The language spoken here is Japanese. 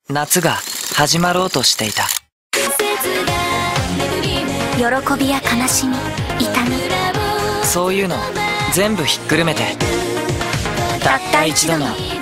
夏が始まろうとしていた。 喜びや悲しみ、痛み、 そういうの全部ひっくるめて、たった一度の